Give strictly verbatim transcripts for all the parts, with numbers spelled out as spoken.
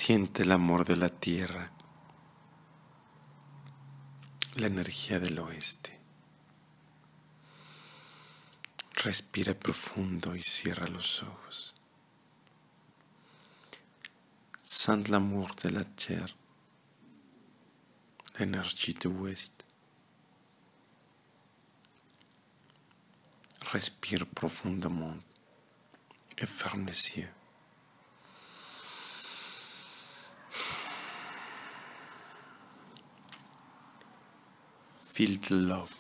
Siente el amor de la tierra, la energía del oeste. Respira profundo y cierra los ojos. Sens l'amour de la terre, l'énergie de l'ouest. Respire profondément et ferme les yeux. Feel the love.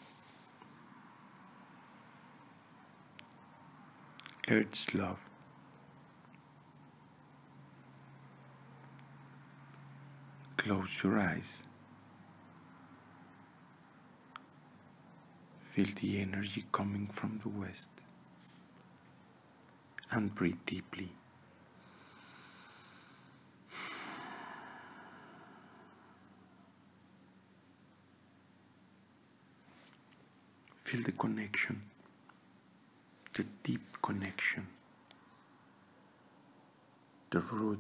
Earth's love. Close your eyes. Feel the energy coming from the west. And breathe deeply. Feel the connection, the deep connection, the root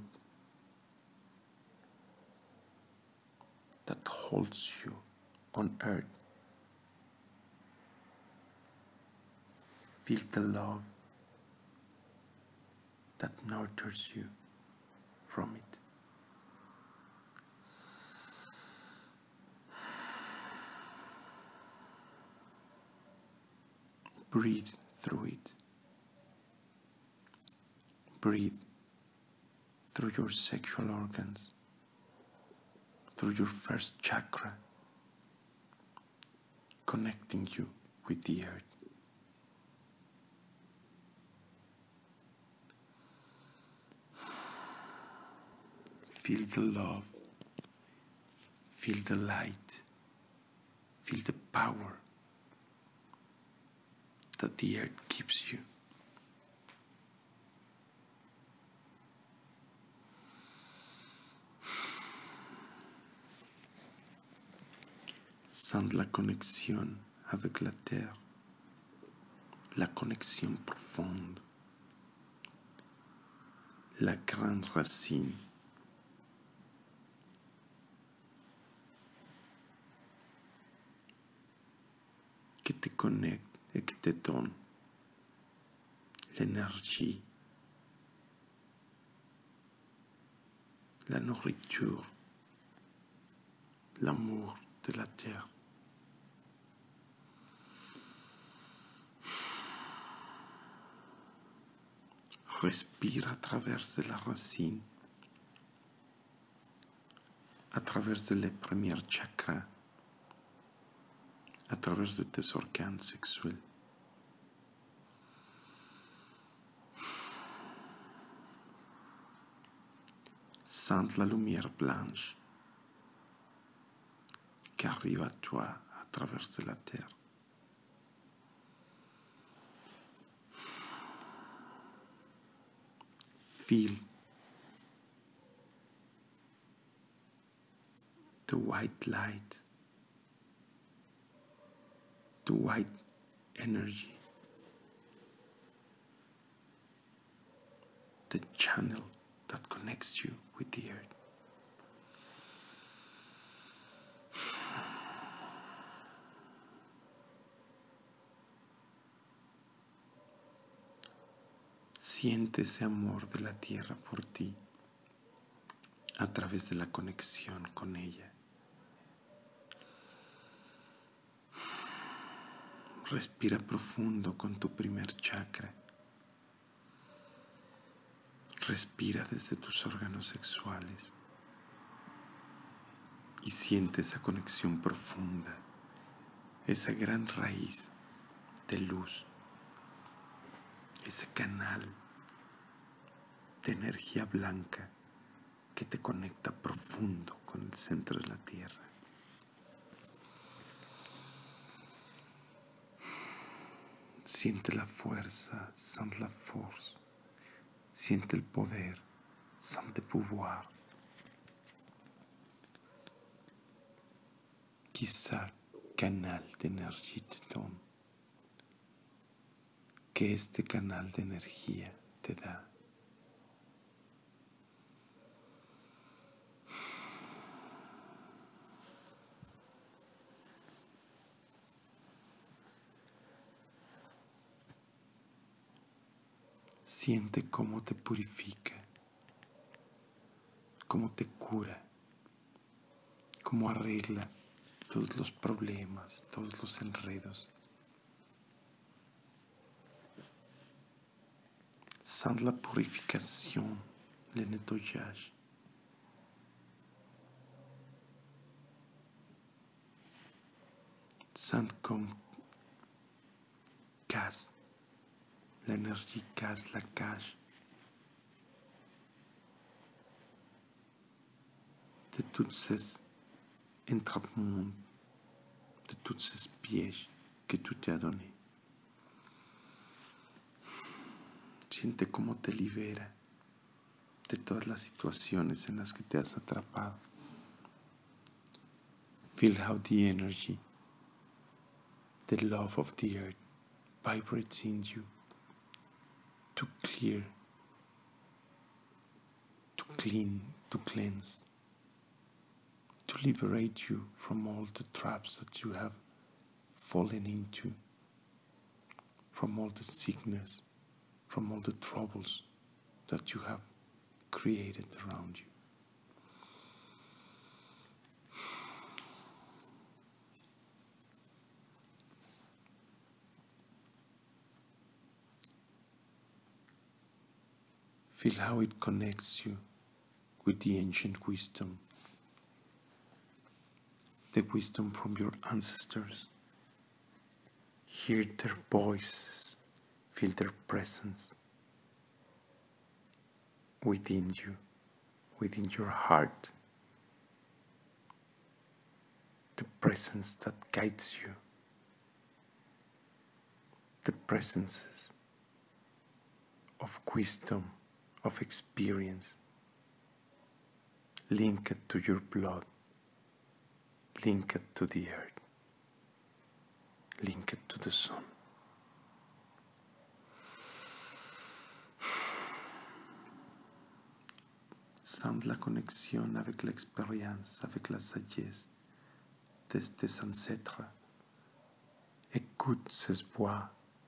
that holds you on earth. Feel the love that nurtures you from it. Breathe through it. Breathe through your sexual organs, through your first chakra, connecting you with the earth. Feel the love, feel the light, feel the power that the earth gives you. Sens la connexion avec la terre, la connexion profonde, la grande racine que te connecte et qui te donne l'énergie, la nourriture, l'amour de la terre. Respire à travers de la racine, à travers de les premiers chakras, à travers de tes organes sexuels. Sens la lumière blanche qui arrive à toi à travers de la terre. Feel the white light, the white energy, the channel that connects you with the earth. Siente ese amor de la tierra por ti a través de la conexión con ella. Respira profundo con tu primer chakra. Respira desde tus órganos sexuales y siente esa conexión profunda, esa gran raíz de luz, ese canal de energía blanca que te conecta profundo con el centro de la tierra. Siente la fuerza, sens la force. Siente el poder, sens le pouvoir. Quizá canal de energía te donne, que este canal de energía te da. Siente cómo te purifica, cómo te cura, cómo arregla todos los problemas, todos los enredos. Sens la purification, le nettoyage. Sens comme casse, l'énergie casse la cage de tous ces entrappements, de tous ces pièges que tú te has donné. Siente cómo te libera de todas las situaciones en las que te has atrapado. Feel how the energy, the love of the earth vibrates in you to clear, to clean, to cleanse, to liberate you from all the traps that you have fallen into, from all the sickness, from all the troubles that you have created around you. Feel how it connects you with the ancient wisdom, the wisdom from your ancestors. Hear their voices, feel their presence within you, within your heart. The presence that guides you, the presences of wisdom, of experience, linked to your blood, linked to the earth, linked to the sun. Sens la connexion avec l'expérience, avec la sagesse de tes ancêtres. Écoute ces voix,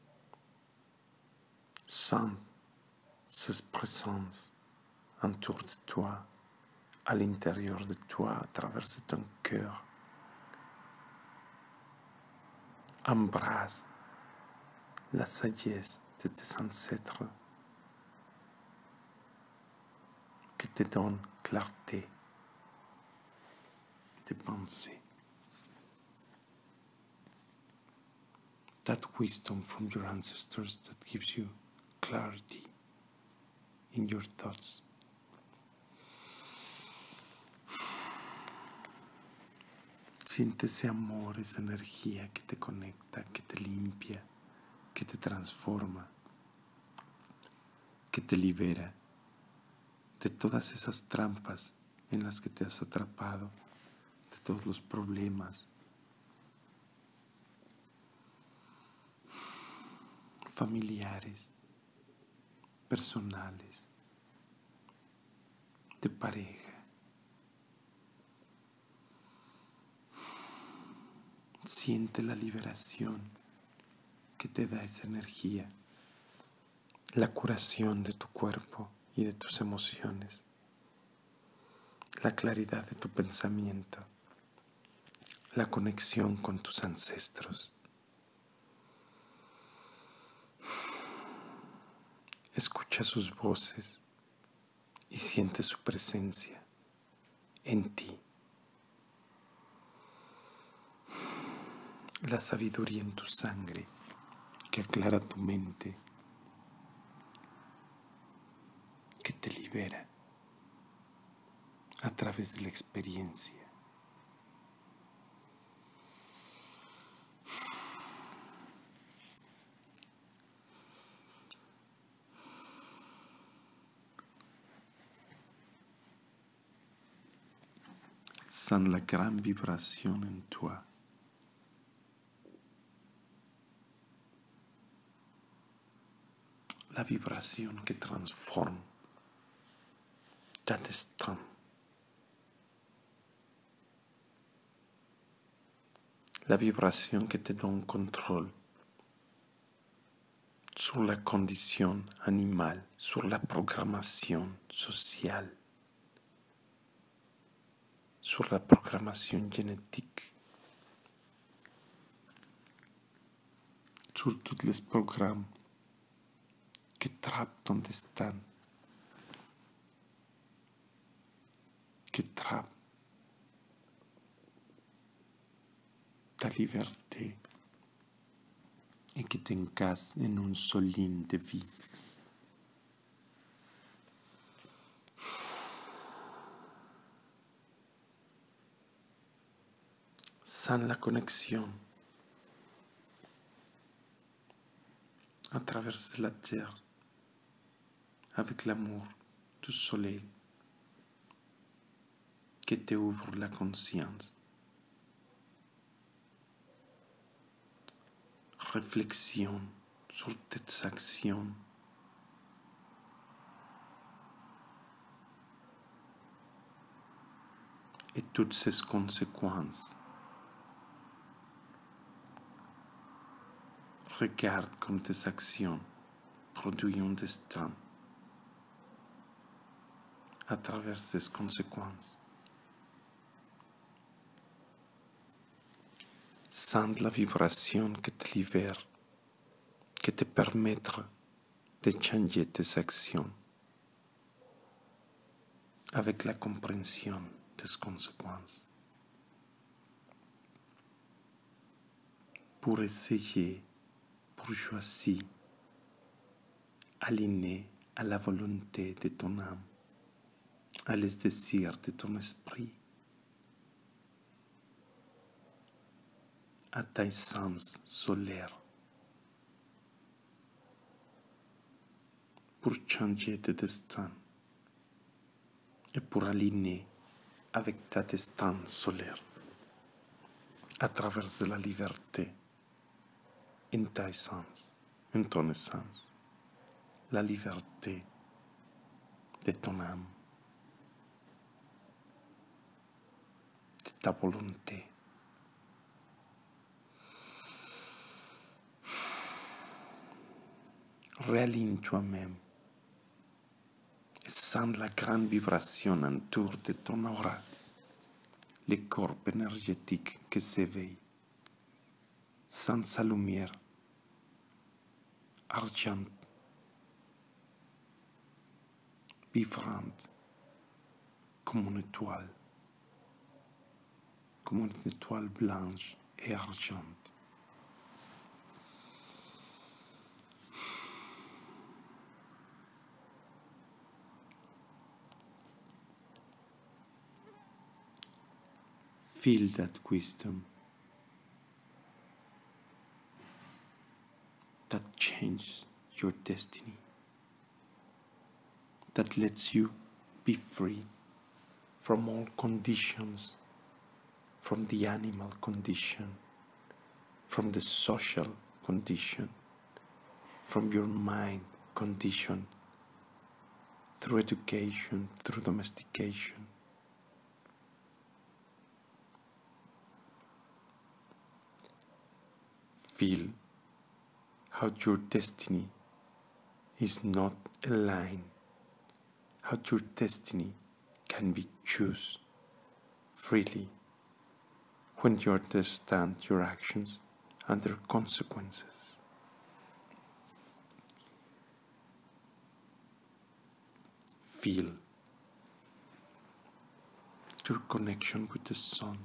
sens ces présences autour de toi, à l'intérieur de toi, à travers de ton cœur. Embrasse la sagesse de tes ancêtres qui te donne clarté de pensée. That wisdom from your ancestors that gives you clarity in your thoughts. Siente ese amor, esa energía que te conecta, que te limpia, que te transforma, que te libera de todas esas trampas en las que te has atrapado, de todos los problemas familiares, personales, de pareja. Siente la liberación que te da esa energía, la curación de tu cuerpo y de tus emociones, la claridad de tu pensamiento, la conexión con tus ancestros. Escucha sus voces y siente su presencia en ti. La sabiduría en tu sangre que aclara tu mente, que te libera a través de la experiencia. Sens la gran vibración en toi. La vibración que transforma, t'atteint. La vibración que te da un control sur la condition animale, sur la programmation sociale, sur la programmation génétique, sur tous les programmes qui trappent ton destin, qui trappent ta liberté et qui t'encassent en une seule ligne de vie. Sans la connexion à travers la terre avec l'amour du soleil qui te ouvre la conscience. Réflexion sur tes actions. Et toutes ses conséquences. Regarde comme tes actions produisent un destin à travers ces conséquences. Sens la vibration qui te libère, qui te permettra de changer tes actions avec la compréhension des conséquences. Pour essayer, pour choisir, aligner à la volonté de ton âme, à les désirs de ton esprit, à ta essence solaire, pour changer de destin et pour aligner avec ta destin solaire à travers de la liberté en ta essence, en ton essence, la liberté de ton âme, de ta volonté. Réaligne toi-même et sens la grande vibration autour de ton aura, le corps énergétique qui s'éveille, sens sa lumière argent, vibrante, comme une étoile, comme une étoile blanche et argente. Feel that wisdom that changes your destiny, that lets you be free from all conditions, from the animal condition, from the social condition, from your mind condition, through education, through domestication. Feel how your destiny is not a line, how your destiny can be chosen freely when you understand your actions and their consequences. Feel your connection with the sun,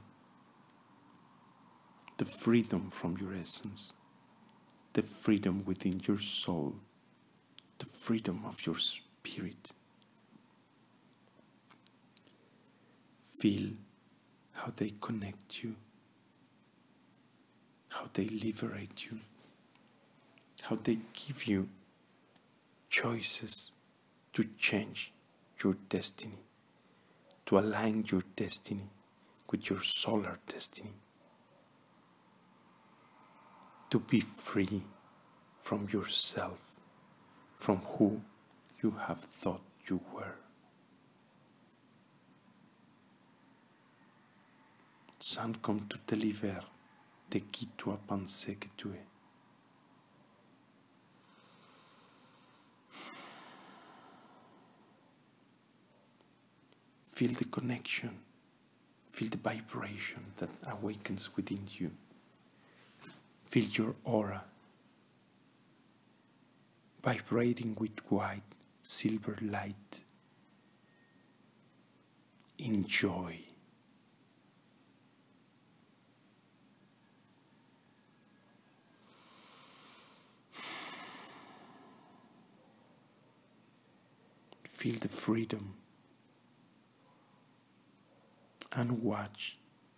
the freedom from your essence, the freedom within your soul, the freedom of your spirit. Feel how they connect you, how they liberate you, how they give you choices to change your destiny, to align your destiny with your solar destiny, to be free from yourself, from who you have thought you were. Sens comme tu te libères de qui tu as pensé que tu es. Feel the connection. Feel the vibration that awakens within you. Feel your aura vibrating with white, silver light. Enjoy. Feel the freedom and watch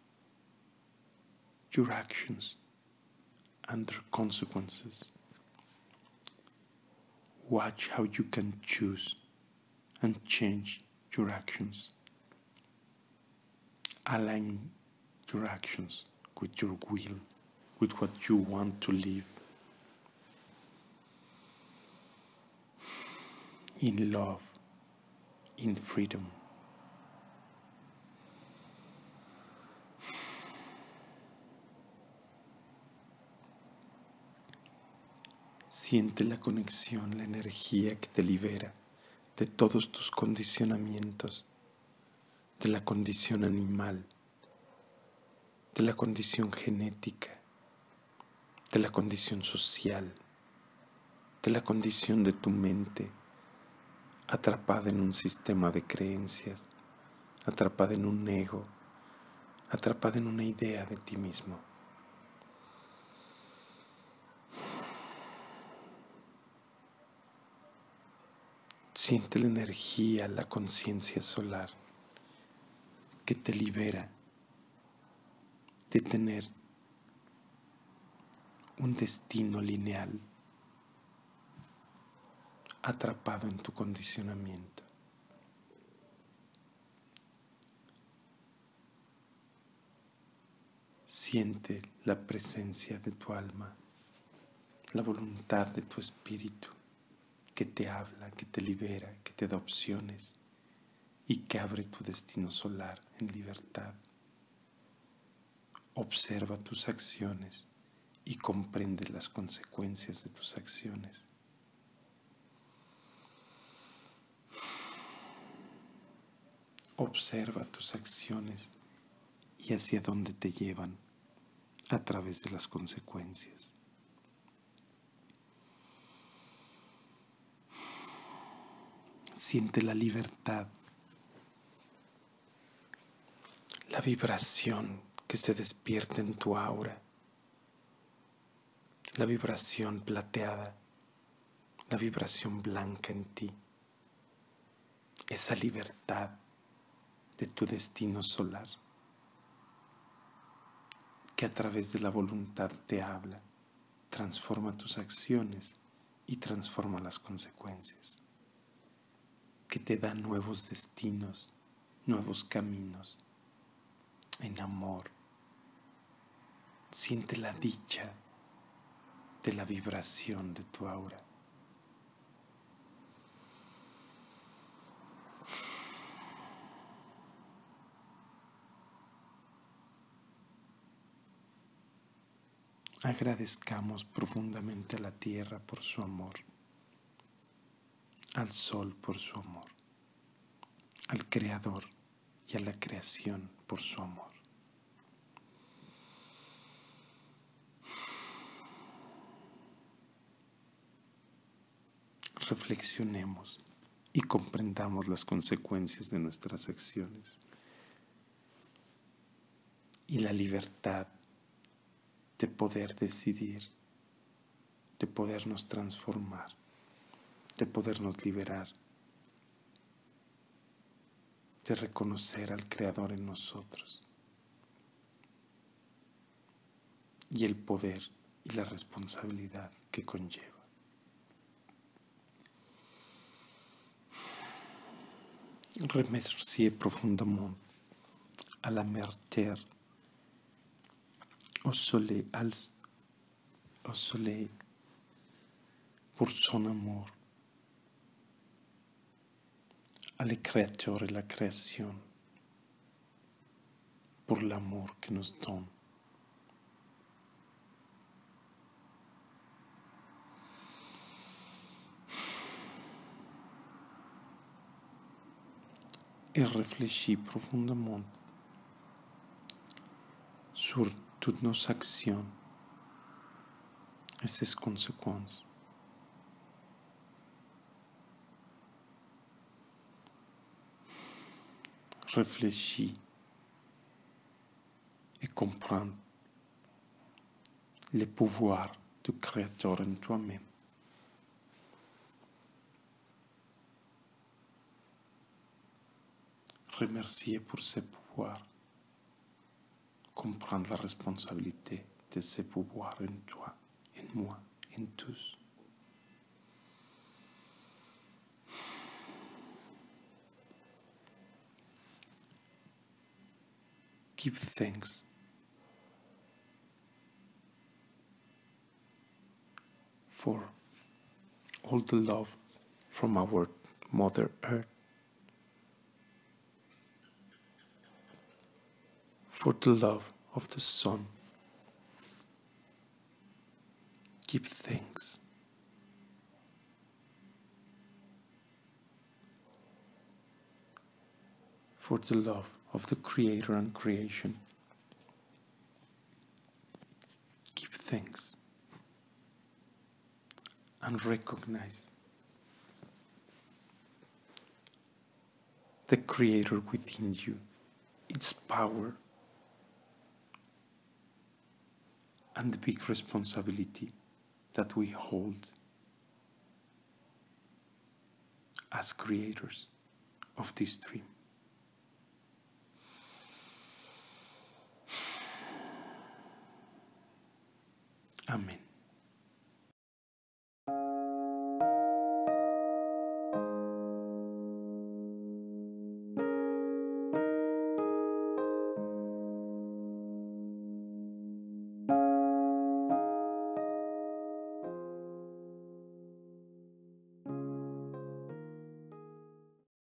your actions and their consequences. Watch how you can choose and change your actions. Align your actions with your will, with what you want to live. In love, in freedom. Siente la conexión, la energía que te libera de todos tus condicionamientos, de la condición animal, de la condición genética, de la condición social, de la condición de tu mente, atrapada en un sistema de creencias, atrapada en un ego, atrapada en una idea de ti mismo. Siente la energía, la conciencia solar que te libera de tener un destino lineal atrapado en tu condicionamiento. Siente la presencia de tu alma, la voluntad de tu espíritu que te habla, que te libera, que te da opciones y que abre tu destino solar en libertad. Observa tus acciones y comprende las consecuencias de tus acciones. Observa tus acciones y hacia dónde te llevan a través de las consecuencias. Siente la libertad, la vibración que se despierta en tu aura, la vibración plateada, la vibración blanca en ti, esa libertad de tu destino solar que a través de la voluntad te habla, transforma tus acciones y transforma las consecuencias, que te da nuevos destinos, nuevos caminos, en amor. Siente la dicha de la vibración de tu aura. Agradezcamos profundamente a la tierra por su amor, al sol por su amor, al Creador y a la creación por su amor. Reflexionemos y comprendamos las consecuencias de nuestras acciones y la libertad de poder decidir, de podernos transformar, de podernos liberar, de reconocer al Creador en nosotros y el poder y la responsabilidad que conlleva. Remercier profondément à la mère terre, au soleil, au soleil pour son amour, à le Créateur et la création pour l'amour que nous donne. et réfléchis profondément sur toutes nos actions et ses conséquences. Réfléchis et comprends le pouvoir du Créateur en toi-même. Remercier pour ce pouvoir. Comprendre la responsabilité de ce pouvoir en toi, en moi, en tous. Give thanks for all the love from our Mother Earth, for the love of the sun. Give thanks for the love of the Creator and creation. Give thanks and recognize the Creator within you, its power, and the big responsibility that we hold as creators of this dream. Amen.